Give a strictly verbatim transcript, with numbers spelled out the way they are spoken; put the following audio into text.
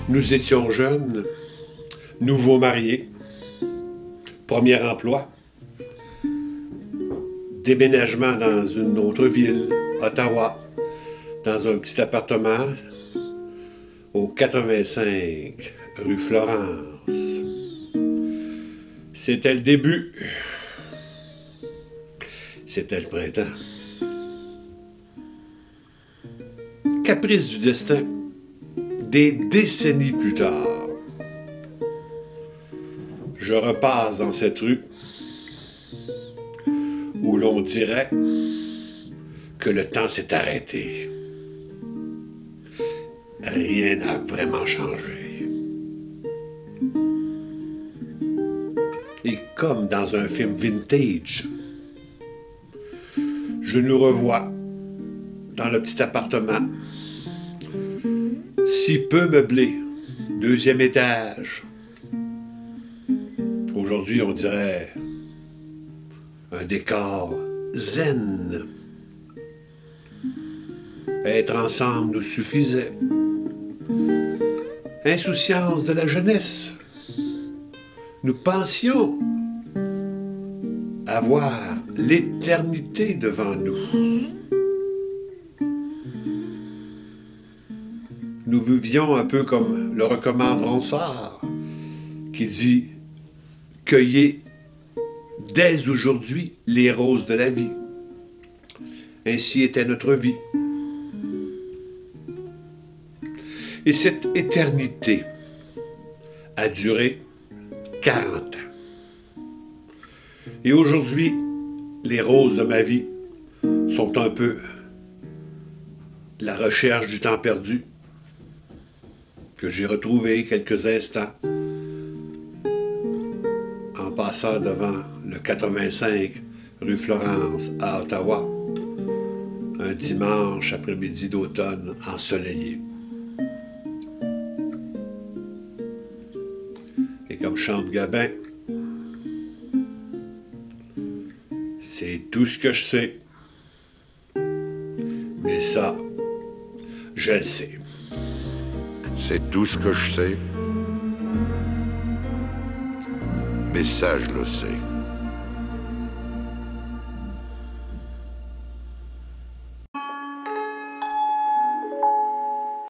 Nous étions jeunes, nouveaux mariés, premier emploi, déménagement dans une autre ville, Ottawa, dans un petit appartement au quatre-vingt-cinq rue Florence. C'était le début. C'était le printemps. Caprice du destin. Des décennies plus tard, je repasse dans cette rue où l'on dirait que le temps s'est arrêté. Rien n'a vraiment changé. Et comme dans un film vintage, je nous revois dans le petit appartement, si peu meublé, deuxième étage. Aujourd'hui, on dirait un décor zen. Être ensemble nous suffisait. Insouciance de la jeunesse. Nous pensions avoir l'éternité devant nous. Nous vivions un peu comme le recommande Ronsard, qui dit « Cueillez dès aujourd'hui les roses de la vie ». Ainsi était notre vie. Et cette éternité a duré quarante ans. Et aujourd'hui, les roses de ma vie sont un peu la recherche du temps perdu, que j'ai retrouvé quelques instants en passant devant le quatre-vingt-cinq rue Florence à Ottawa, un dimanche après-midi d'automne ensoleillé. Et comme chante Gabin, c'est tout ce que je sais, mais ça, je le sais. C'est tout ce que je sais, mais ça, je le sais.